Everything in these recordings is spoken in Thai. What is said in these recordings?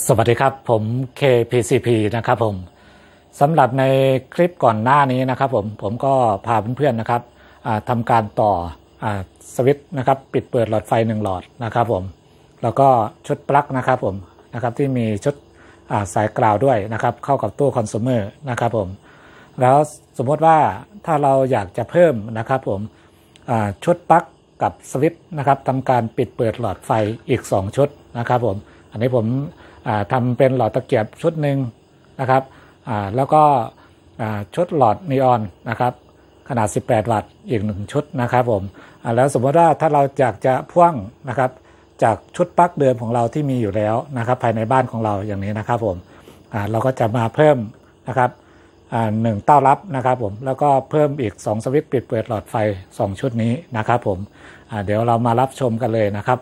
สวัสดีครับผม KPCP นะครับผมสำหรับในคลิปก่อนหน้านี้นะครับผมก็พาเพื่อนๆนะครับทำการต่อสวิตช์นะครับปิดเปิดหลอดไฟ1หลอดนะครับผมแล้วก็ชุดปลั๊กนะครับผมนะครับที่มีชุดสายกราวด้วยนะครับเข้ากับตู้คอน sumer นะครับผมแล้วสมมติว่าถ้าเราอยากจะเพิ่มนะครับผมชุดปลั๊กกับสวิตช์นะครับทำการปิดเปิดหลอดไฟอีก2ชุดนะครับผมอันนี้ผมทำเป็นหลอดตะเกียบชุดหนึ่งนะครับแล้วก็ชุดหลอดนีออนนะครับขนาด18วัตต์อีก1ชุดนะครับผมแล้วสมมติว่าถ้าเราอยากจะพ่วงนะครับจากชุดปลั๊กเดิมของเราที่มีอยู่แล้วนะครับภายในบ้านของเราอย่างนี้นะครับผมเราก็จะมาเพิ่มนะครับ1เต้ารับนะครับผมแล้วก็เพิ่มอีก2สวิตช์ปิดเปิดหลอดไฟ2ชุดนี้นะครับผมเดี๋ยวเรามารับชมกันเลยนะครับ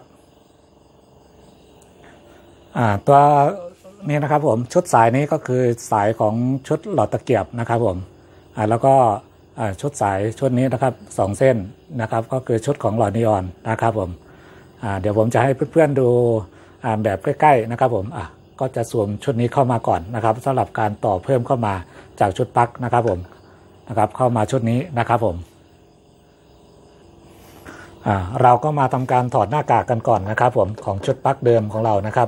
ตัวนี้นะครับผมชุดสายนี้ก็คือสายของชุดหลอดตะเกียบนะครับผมแล้วก็ชุดสายชุดนี้นะครับ2เส้นนะครับก็คือชุดของหลอดนีออนนะครับผมเดี๋ยวผมจะให้เพื่อนๆดูแบบใกล้ๆนะครับผมก็จะสวมชุดนี้เข้ามาก่อนนะครับสำหรับการต่อเพิ่มเข้ามาจากชุดปลั๊กนะครับผมนะครับเข้ามาชุดนี้นะครับผมเราก็มาทำการถอดหน้ากากกันก่อนนะครับผมของชุดปลั๊กเดิมของเรานะครับ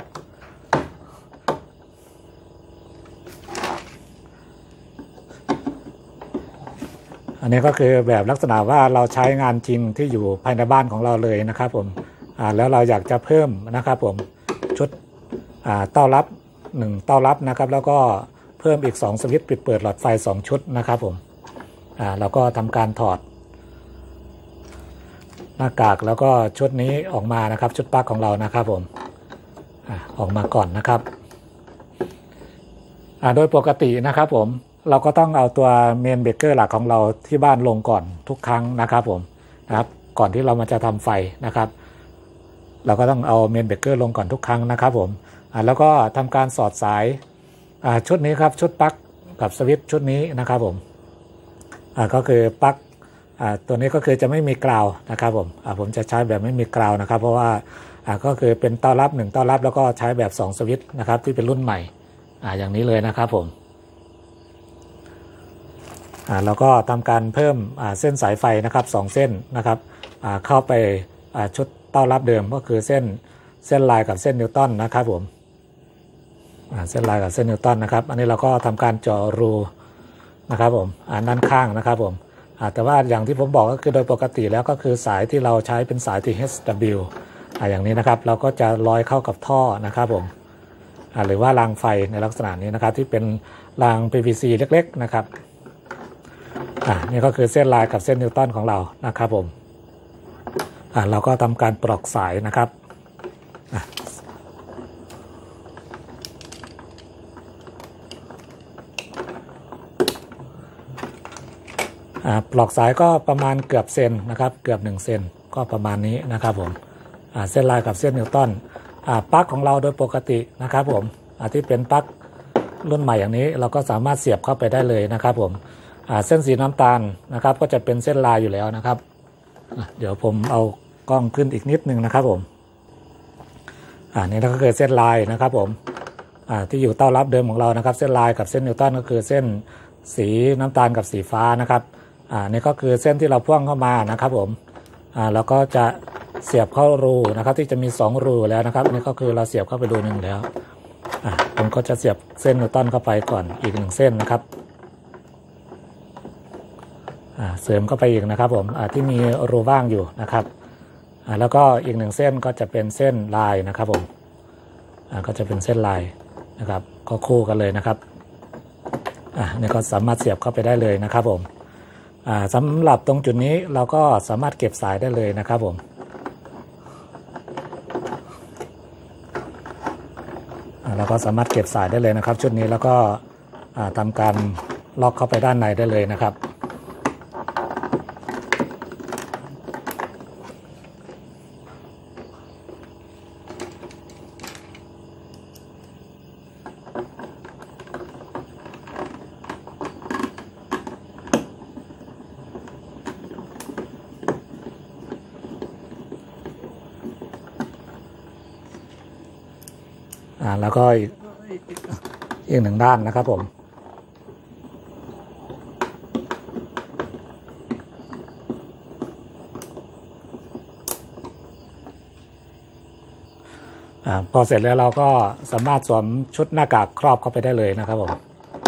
อันนี้ก็คือแบบลักษณะว่าเราใช้งานจริงที่อยู่ภายในบ้านของเราเลยนะครับผมแล้วเราอยากจะเพิ่มนะครับผมชุดเต้ารับ1เต้ารับนะครับแล้วก็เพิ่มอีก2สวิตช์ปิดเปิดหลอดไฟ2ชุดนะครับผมเราก็ทำการถอดหน้ากากแล้วก็ชุดนี้ออกมานะครับชุดปลั๊กของเรานะครับผมออกมาก่อนนะครับโดยปกตินะครับผมเราก็ต้องเอาตัวเมนเบรกเกอร์หลักของเราที่บ้านลงก่อนทุกครั้งนะครับผมนะครับก่อนที่เราจะทำไฟนะครับเราก็ต้องเอาเมนเบรกเกอร์ลงก่อนทุกครั้งนะครับผมแล้วก็ทำการสอดสายชุดนี้ครับชุดปลั๊กกับสวิตช์ชุดนี้นะครับผมก็คือปลั๊กตัวนี้ก็คือจะไม่มีกราวนะครับผมจะใช้แบบไม่มีกราวนะครับเพราะว่าก็คือเป็นเต้ารับ1เต้ารับแล้วก็ใช้แบบ2สวิตช์นะครับที่เป็นรุ่นใหม่อย่างนี้เลยนะครับผมเราก็ทำการเพิ่มเส้นสายไฟนะครับ2เส้นนะครับเข้าไปชุดเต้ารับเดิมก็คือเส้นลายกับเส้นนิวตันนะครับผมเส้นลายกับเส้นนิวตันนะครับอันนี้เราก็ทำการเจาะรูนะครับผมด้านข้างนะครับผมแต่ว่าอย่างที่ผมบอกก็คือโดยปกติแล้วก็คือสายที่เราใช้เป็นสาย THW อย่างนี้นะครับเราก็จะลอยเข้ากับท่อนะครับผมหรือว่ารางไฟในลักษณะนี้นะครับที่เป็นราง PVC เล็กๆนะครับนี่ก็คือเส้นลายกับเส้นนิวตันของเรานะครับผมเราก็ทำการปลอกสายนะครับปลอกสายก็ประมาณเกือบเซนนะครับเกือบ1เซนก็ประมาณนี้นะครับผมเส้นลายกับเส้นนิวตันปลั๊กของเราโดยปกตินะครับผมที่เป็นปลั๊กรุ่นใหม่อย่างนี้เราก็สามารถเสียบเข้าไปได้เลยนะครับผมเส้นสีน้ำตาลนะครับก็จะเป็นเส้นลายอยู่แล้วนะครับเดี๋ยวผมเอากล้องขึ้นอีกนิดนึงนะครับผมนี่ก็คือเส้นลายนะครับผมที่อยู่เต้ารับเดิมของเรานะครับเส้นลายกับเส้นนิวตันก็คือเส้นสีน้ำตาลกับสีฟ้านะครับนี่ก็คือเส้นที่เราพ่วงเข้ามานะครับผมแล้วก็จะเสียบเข้ารูนะครับที่จะมี2รูแล้วนะครับนี่ก็คือเราเสียบเข้าไปรูนึงแล้วผมก็จะเสียบเส้นนิวตันเข้าไปก่อนอีก1เส้นนะครับเสริมเข้าไปอีกนะครับผมที่มีรูว่างอยู่นะครับแล้วก็อีก1เส้นก็จะเป็นเส้นลายนะครับผมก็จะเป็นเส้นลายนะครับก็คู่กันเลยนะครับนี่ก็สามารถเสียบเข้าไปได้เลยนะครับผมสำหรับตรงจุดนี้เราก็สามารถเก็บสายได้เลยนะครับผมเราก็สามารถเก็บสายได้เลยนะครับชุดนี้แล้วก็ทำการล็อกเข้าไปด้านในได้เลยนะครับแล้วก็อีกหนึ่งด้านนะครับผมพอเสร็จแล้วเราก็สามารถสวมชุดหน้ากากครอบเข้าไปได้เลยนะครับผม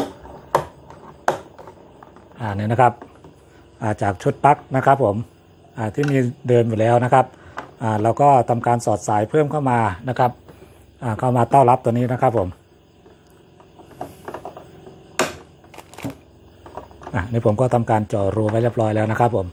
นี่นะครับจากชุดปลั๊กนะครับผมที่มีเดินอยู่แล้วนะครับเราก็ทำการสอดสายเพิ่มเข้ามานะครับเข้ามาต้อนรับตัวนี้นะครับผมนี่ผมก็ทำการเจาะรูไว้เรียบร้อยแล้วนะครับผม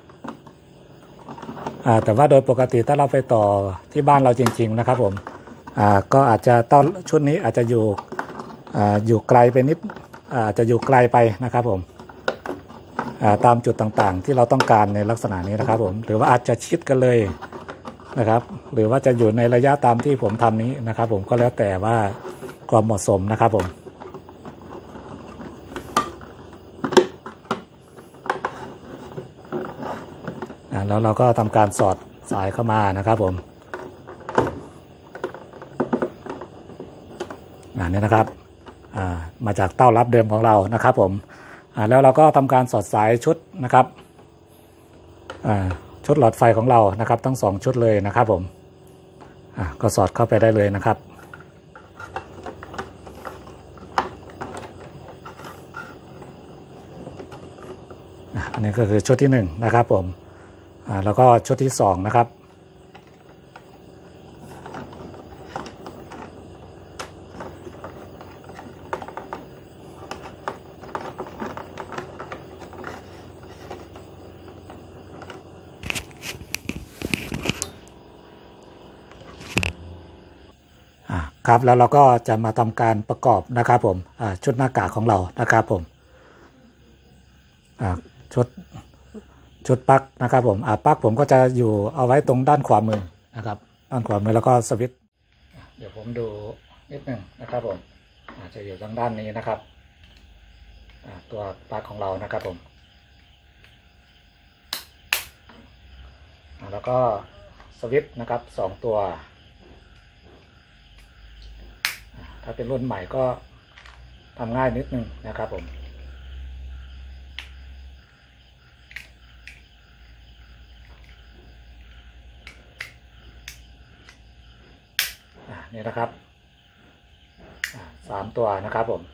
แต่ว่าโดยปกติถ้าเราไปต่อที่บ้านเราจริงๆนะครับผมก็อาจจะต้อนชุดนี้อาจจะอยู่ไกลไปนิดอาจจะอยู่ไกลไปนะครับผมตามจุดต่างๆที่เราต้องการในลักษณะนี้นะครับผมหรือว่าอาจจะชิดกันเลยนะครับหรือว่าจะอยู่ในระยะตามที่ผมทำนี้นะครับผมก็แล้วแต่ว่าความเหมาะสมนะครับผมแล้วเราก็ทำการสอดสายเข้ามานะครับผมนี่นะครับมาจากเต้ารับเดิมของเรานะครับผมแล้วเราก็ทำการสอดสายชุดนะครับชุดหลอดไฟของเรานะครับทั้ง2ชุดเลยนะครับผมก็สอดเข้าไปได้เลยนะครับอันนี้ก็คือชุดที่1นะครับผมแล้วก็ชุดที่2นะครับครับแล้วเราก็จะมาทำการประกอบนะครับผมชุดหน้ากากของเรานะครับผมชุดปลั๊กนะครับผมปลั๊กผมก็จะอยู่เอาไว้ตรงด้านขวามือนะครับด้านขวามือแล้วก็สวิตช์เดี๋ยวผมดูนิดหนึ่งนะครับผมจะอยู่ทางด้านนี้นะครับตัวปลั๊กของเรานะครับผมแล้วก็สวิตช์นะครับ2ตัวถ้าเป็นรุ่นใหม่ก็ทำง่ายนิดนึงนะครับผมนี่นะครับ3ตัวนะครับผม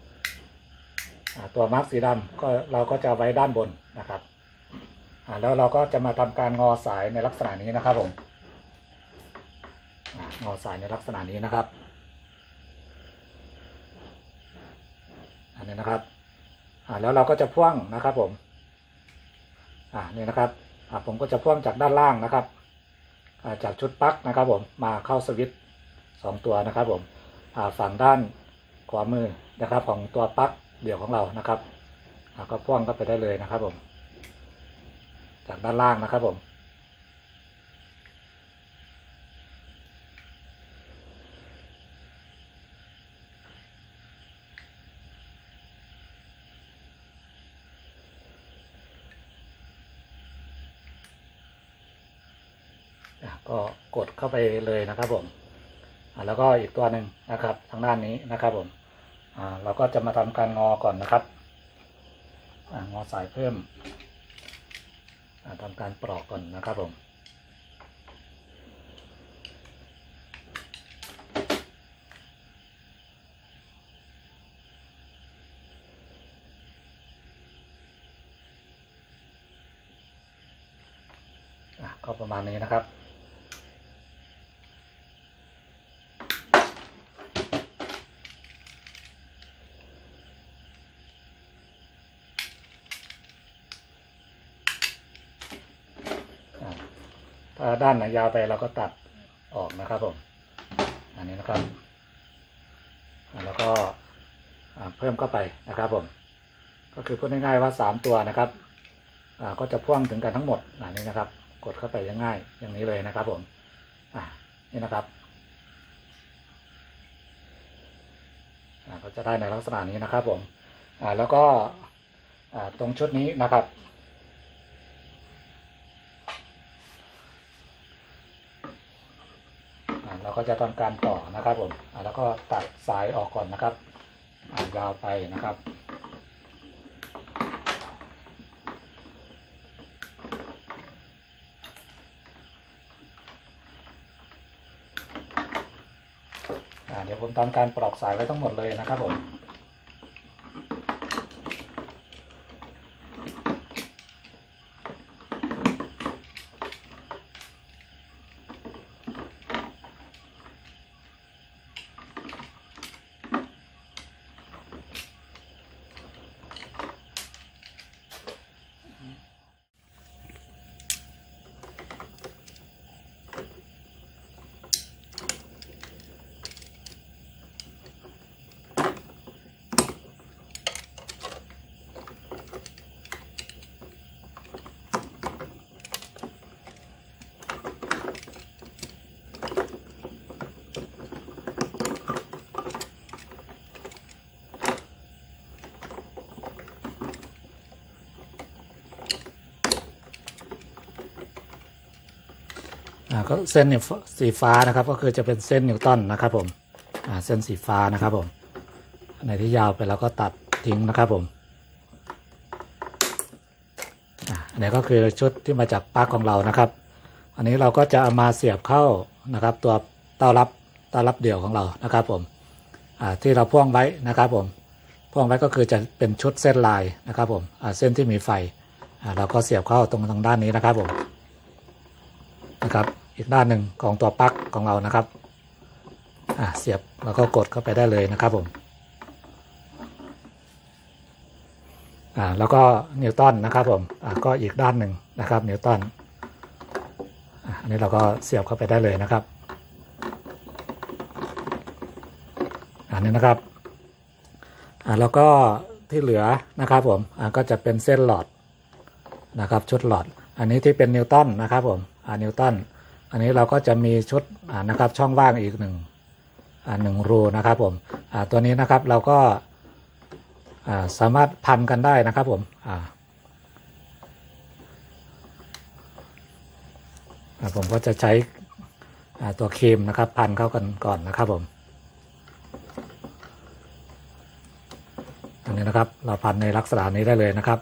ตัวมาร์กสีดำก็เราก็จะไว้ด้านบนนะครับแล้วเราก็จะมาทำการงอสายในลักษณะนี้นะครับผมงอสายในลักษณะนี้นะครับอันนี้นะครับแล้วเราก็จะพ่วงนะครับผมนี่นะครับผมก็จะพ่วงจากด้านล่างนะครับจากชุดปลั๊กนะครับผมมาเข้าสวิตช์2ตัวนะครับผมฝั่งด้านขวามือนะครับของตัวปลั๊กเดี่ยวของเรานะครับก็พ่วงเข้าไปได้เลยนะครับผมจากด้านล่างนะครับผมก็กดเข้าไปเลยนะครับผมแล้วก็อีกตัวหนึ่งนะครับทางด้านนี้นะครับผมเราก็จะมาทำการงอก่อนนะครับงอสายเพิ่มทำการปลอกก่อนนะครับผมก็ประมาณนี้นะครับถ้าด้านไหนยาวไปเราก็ตัดออกนะครับผมอันนี้นะครับแล้วก็เพิ่มเข้าไปนะครับผมก็คือพูดง่ายๆว่า3ตัวนะครับก็จะพ่วงถึงกันทั้งหมดนี่นะครับกดเข้าไปง่ายๆอย่างนี้เลยนะครับผมนี่นะครับก็จะได้ในลักษณะนี้นะครับผมแล้วก็ตรงชุดนี้นะครับเราก็จะทำการต่อนะครับผมแล้วก็ก็ตัดสายออกก่อนนะครับยาวไปนะครับเดี๋ยวผมทำการปลอกสายไว้ทั้งหมดเลยนะครับผมก็เส้นสีฟ้านะครับก็คือจะเป็นเส้นนิวตันนะครับผมเส้นสีฟ้านะครับผมอันไหนที่ยาวไปแล้วก็ตัดทิ้งนะครับผมอันนี้ก็คือชุดที่มาจากปลั๊กของเรานะครับอันนี้เราก็จะเอามาเสียบเข้านะครับตัวเต้ารับเดี่ยวของเรานะครับผมที่เราพ่วงไว้นะครับผมพ่วงไว้ก็คือจะเป็นชุดเส้นลายนะครับผมเส้นที่มีไฟเราก็เสียบเข้าตรงทางด้านนี้นะครับผมนะครับอีกด้านหนึ่งของตัวปลั๊กของเรานะครับเสียบแล้วก็กดเข้าไปได้เลยนะครับผมแล้วก็นิวตันนะครับผมก็อีกด้านหนึ่งนะครับนิวตันอันนี้เราก็เสียบเข้าไปได้เลยนะครับอันนี้นะครับแล้วก็ที่เหลือนะครับผมก็จะเป็นเส้นหลอดนะครับชุดหลอดอันนี้ที่เป็นนิวตันนะครับผมนิวตันอันนี้เราก็จะมีชุดนะครับช่องว่างอีกหนึ่งรูนะครับผมตัวนี้นะครับเราก็สามารถพันกันได้นะครับผมผมก็จะใช้ตัวครีมนะครับพันเข้ากันก่อนนะครับผมอันนี้นะครับเราพันในลักษณะนี้ได้เลยนะครับ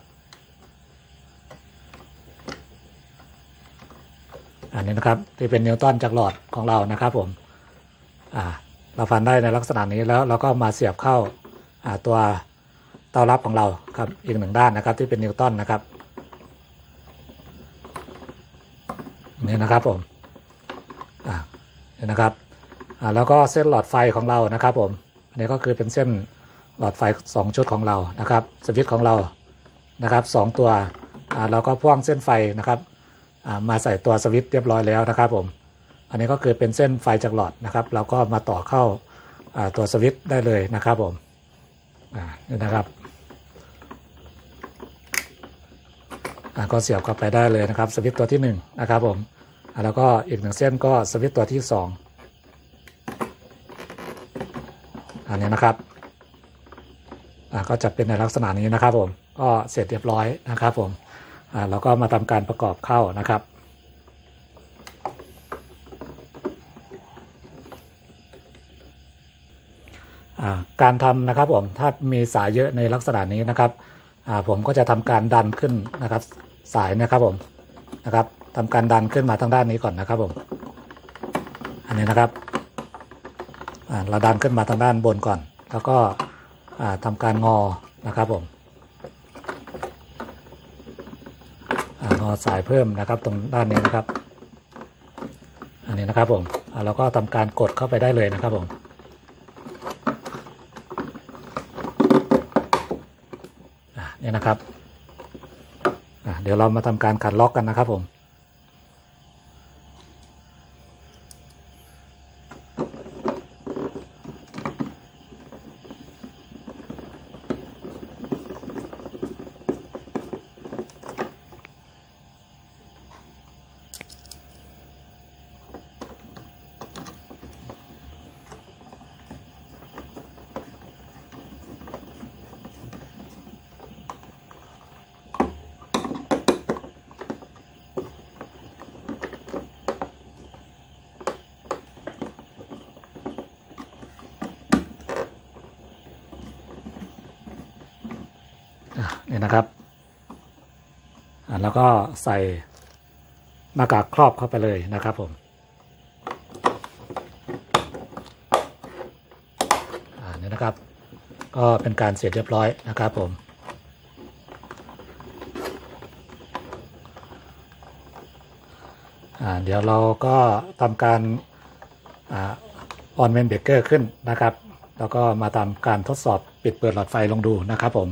อันนี้นะครับที่เป็นนิวตันจากหลอดของเรานะครับผมเราพันได้ในลักษณะนี้แล้วเราก็มาเสียบเข้าตัวเต้ารับของเราครับอีกหนึ่งด้านนะครับที่เป็นนิวตันนะครับนี่นะครับผมนี่นะครับแล้วก็เส้นหลอดไฟของเรานะครับผมอันนี้ก็คือเป็นเส้นหลอดไฟ2ชุดของเรานะครับสวิตช์ของเรานะครับ2ตัวเราก็พ่วงเส้นไฟนะครับมาใส่ตัวสวิตช์เรียบร้อยแล้วนะครับผมอันนี้ก็คือเป็นเส้นไฟจากหลอดนะครับเราก็มาต่อเข้าตัวสวิตช์ได้เลยนะครับผมนี่นะครับก็เสียบเข้าไปได้เลยนะครับสวิตช์ตัวที่1นะครับผมแล้วก็อีก1เส้นก็สวิตช์ตัวที่2อันนี้นะครับก็จะเป็นในลักษณะนี้นะครับผมก็เสร็จเรียบร้อยนะครับผมเราก็มาทำการประกอบเข้านะครับการทำนะครับผมถ้ามีสายเยอะในลักษณะนี้นะครับผมก็จะทำการดันขึ้นนะครับสายนะครับผมนะครับทำการดันขึ้นมาทางด้านนี้ก่อนนะครับผมอันนี้นะครับเราดันขึ้นมาทางด้านบนก่อนแล้วก็ทำการงอนะครับผมงอสายเพิ่มนะครับตรงด้านนี้นะครับอันนี้นะครับผมเราก็ทำการกดเข้าไปได้เลยนะครับผมนี่นะครับเดี๋ยวเรามาทำการขัดล็อกกันนะครับผมนี่นะครับแล้วก็ใส่หน้ากากครอบเข้าไปเลยนะครับผมนี่นะครับก็เป็นการเสร็จเรียบร้อยนะครับผมเดี๋ยวเราก็ทำการออนเมนเบรกเกอร์ขึ้นนะครับแล้วก็มาทำการทดสอบปิดเปิดหลอดไฟลองดูนะครับผม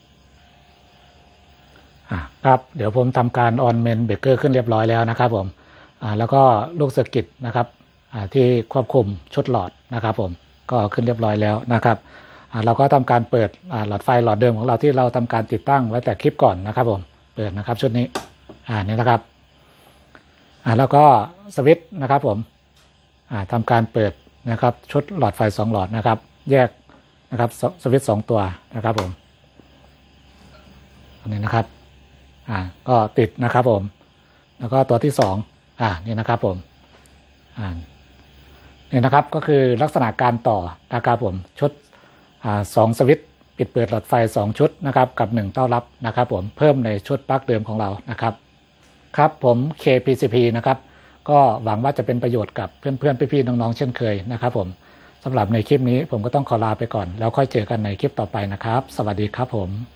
ครับเดี๋ยวผมทำการออนเมนเบรกเกอร์ขึ้นเรียบร้อยแล้วนะครับผมแล้วก็ลูกเซอร์กิตนะครับที่ควบคุมชุดหลอดนะครับผมก็ขึ้นเรียบร้อยแล้วนะครับเราก็ทำการเปิดหลอดไฟหลอดเดิมของเราที่เราทำการติดตั้งไว้แต่คลิปก่อนนะครับผมเปิดนะครับชุดนี้นี่นะครับแล้วก็สวิตช์นะครับผมทำการเปิดนะครับชุดหลอดไฟ2หลอดนะครับแยกนะครับสวิตช์2ตัวนะครับผมอันนี้นะครับก็ติดนะครับผมแล้วก็ตัวที่2นี่นะครับผมนี่นะครับก็คือลักษณะการต่อนะครับผมชุด2สวิตช์ปิดเปิดหลอดไฟ2ชุดนะครับกับ1เต้ารับนะครับผมเพิ่มในชุดปลั๊กเดิมของเรานะครับครับผม KPCP นะครับก็หวังว่าจะเป็นประโยชน์กับเพื่อนๆพี่ๆน้องๆเช่นเคยนะครับผมสำหรับในคลิปนี้ผมก็ต้องขอลาไปก่อนแล้วค่อยเจอกันในคลิปต่อไปนะครับสวัสดีครับผม